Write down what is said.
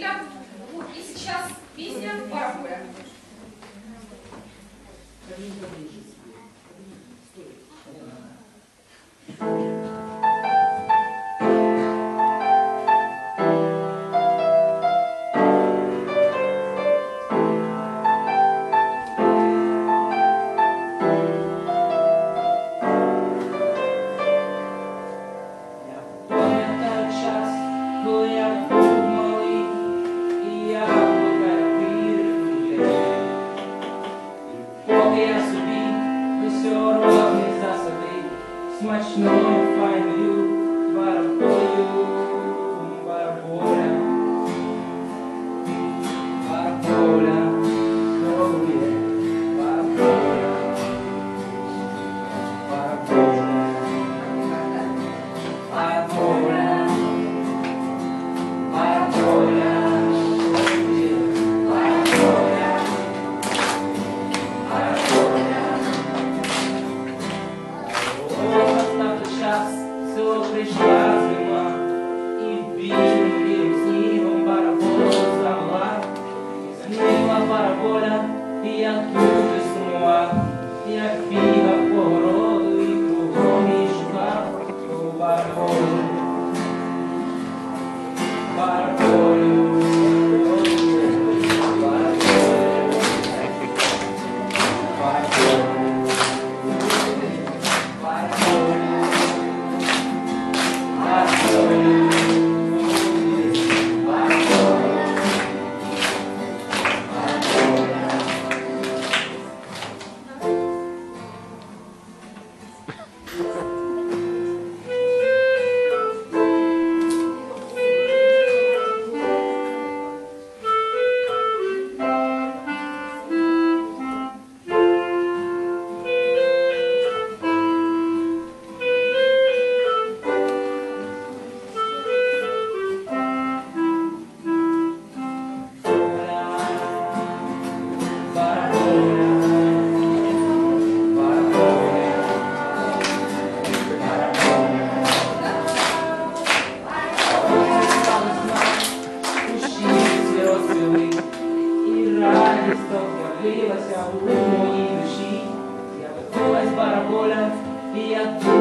Киевля. И сейчас песня «Бarabolya». Смачною файною бараболею, бараболя, бараболя, кров'є, бараболя, бараболя, бараболя, бараболя, кров'є, бараболя, бараболя. Село прийшла зима, і білим снігом бараболу замла. Зникла бараболя, і я дуже сумував, як бігав по городу і кругом і шукав ту бараболю. Бараболю, бараболю, бараболю. У моїй душі з'явилась бараболя, і я